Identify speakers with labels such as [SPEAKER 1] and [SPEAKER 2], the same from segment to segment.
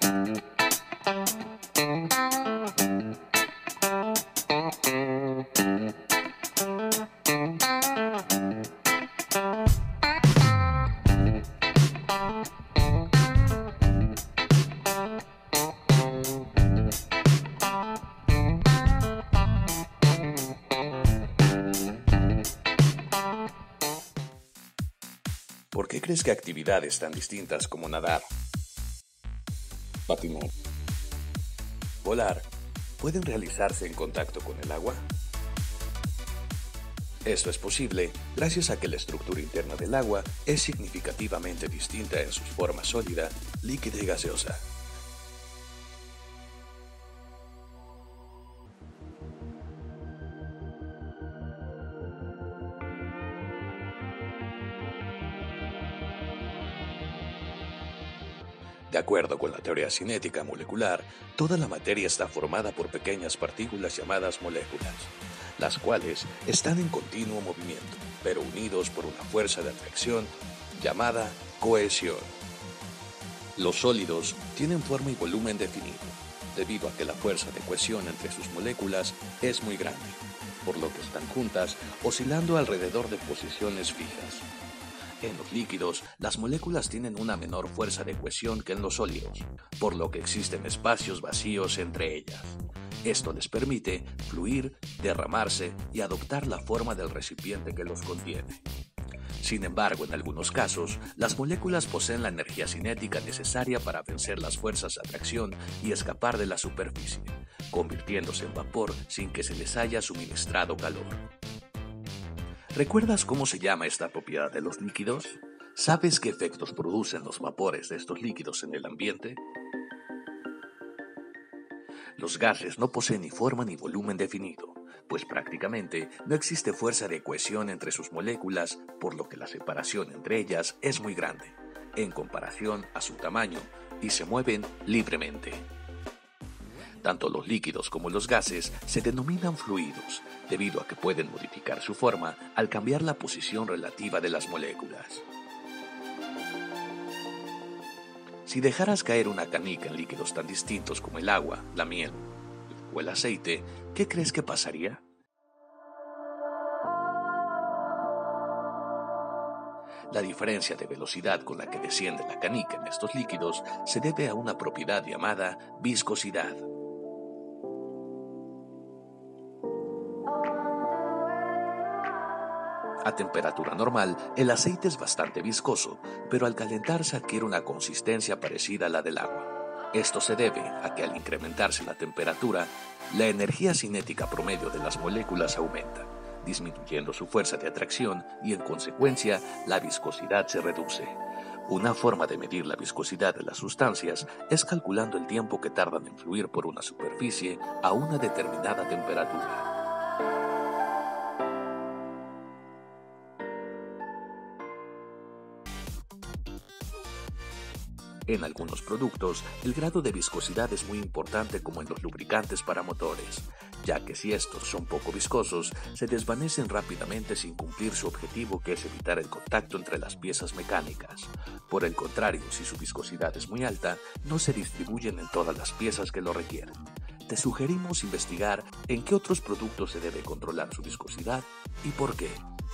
[SPEAKER 1] ¿Por qué crees que actividades tan distintas como nadar, patinar, volar, pueden realizarse en contacto con el agua? Esto es posible gracias a que la estructura interna del agua es significativamente distinta en sus formas sólida, líquida y gaseosa. De acuerdo con la teoría cinética molecular, toda la materia está formada por pequeñas partículas llamadas moléculas, las cuales están en continuo movimiento, pero unidos por una fuerza de atracción llamada cohesión. Los sólidos tienen forma y volumen definido, debido a que la fuerza de cohesión entre sus moléculas es muy grande, por lo que están juntas, oscilando alrededor de posiciones fijas. En los líquidos, las moléculas tienen una menor fuerza de cohesión que en los sólidos, por lo que existen espacios vacíos entre ellas. Esto les permite fluir, derramarse y adoptar la forma del recipiente que los contiene. Sin embargo, en algunos casos, las moléculas poseen la energía cinética necesaria para vencer las fuerzas de atracción y escapar de la superficie, convirtiéndose en vapor sin que se les haya suministrado calor. ¿Recuerdas cómo se llama esta propiedad de los líquidos? ¿Sabes qué efectos producen los vapores de estos líquidos en el ambiente? Los gases no poseen ni forma ni volumen definido, pues prácticamente no existe fuerza de cohesión entre sus moléculas, por lo que la separación entre ellas es muy grande, en comparación a su tamaño, y se mueven libremente. Tanto los líquidos como los gases se denominan fluidos, debido a que pueden modificar su forma al cambiar la posición relativa de las moléculas. Si dejaras caer una canica en líquidos tan distintos como el agua, la miel o el aceite, ¿qué crees que pasaría? La diferencia de velocidad con la que desciende la canica en estos líquidos se debe a una propiedad llamada viscosidad. A temperatura normal, el aceite es bastante viscoso, pero al calentarse adquiere una consistencia parecida a la del agua. Esto se debe a que al incrementarse la temperatura, la energía cinética promedio de las moléculas aumenta, disminuyendo su fuerza de atracción y en consecuencia la viscosidad se reduce. Una forma de medir la viscosidad de las sustancias es calculando el tiempo que tardan en fluir por una superficie a una determinada temperatura. En algunos productos, el grado de viscosidad es muy importante como en los lubricantes para motores, ya que si estos son poco viscosos, se desvanecen rápidamente sin cumplir su objetivo, que es evitar el contacto entre las piezas mecánicas. Por el contrario, si su viscosidad es muy alta, no se distribuyen en todas las piezas que lo requieren. Te sugerimos investigar en qué otros productos se debe controlar su viscosidad y por qué.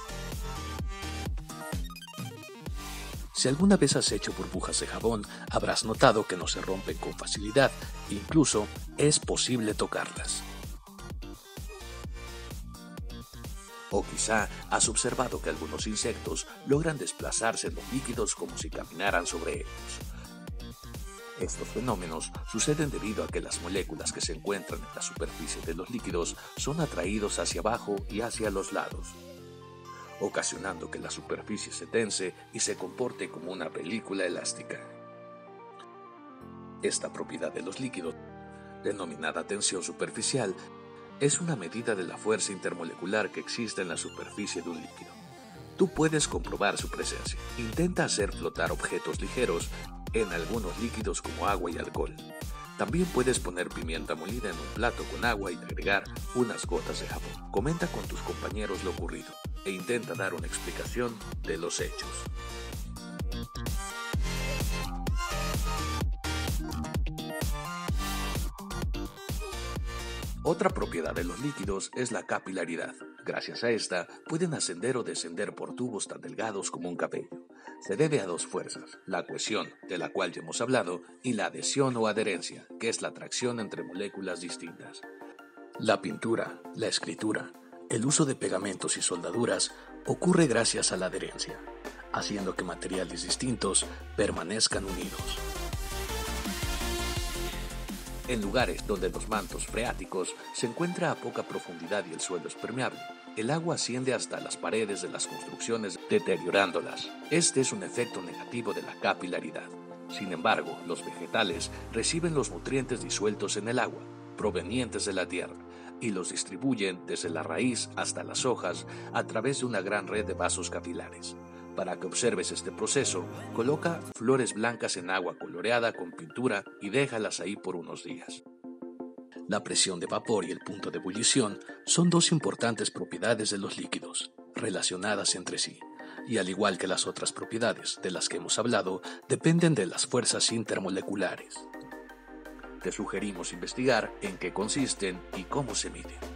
[SPEAKER 1] Si alguna vez has hecho burbujas de jabón, habrás notado que no se rompen con facilidad, incluso es posible tocarlas. O quizá has observado que algunos insectos logran desplazarse en los líquidos como si caminaran sobre ellos. Estos fenómenos suceden debido a que las moléculas que se encuentran en la superficie de los líquidos son atraídos hacia abajo y hacia los lados, ocasionando que la superficie se tense y se comporte como una película elástica. Esta propiedad de los líquidos, denominada tensión superficial, es una medida de la fuerza intermolecular que existe en la superficie de un líquido. Tú puedes comprobar su presencia. Intenta hacer flotar objetos ligeros en algunos líquidos como agua y alcohol. También puedes poner pimienta molida en un plato con agua y agregar unas gotas de jabón. Comenta con tus compañeros lo ocurrido e intenta dar una explicación de los hechos. Otra propiedad de los líquidos es la capilaridad. Gracias a esta, pueden ascender o descender por tubos tan delgados como un cabello. Se debe a dos fuerzas, la cohesión, de la cual ya hemos hablado, y la adhesión o adherencia, que es la atracción entre moléculas distintas. La pintura, la escritura, el uso de pegamentos y soldaduras ocurre gracias a la adherencia, haciendo que materiales distintos permanezcan unidos. En lugares donde los mantos freáticos se encuentran a poca profundidad y el suelo es permeable, el agua asciende hasta las paredes de las construcciones, deteriorándolas. Este es un efecto negativo de la capilaridad. Sin embargo, los vegetales reciben los nutrientes disueltos en el agua, provenientes de la tierra, y los distribuyen desde la raíz hasta las hojas a través de una gran red de vasos capilares. Para que observes este proceso, coloca flores blancas en agua coloreada con pintura y déjalas ahí por unos días. La presión de vapor y el punto de ebullición son dos importantes propiedades de los líquidos, relacionadas entre sí, y al igual que las otras propiedades de las que hemos hablado, dependen de las fuerzas intermoleculares. Te sugerimos investigar en qué consisten y cómo se miden.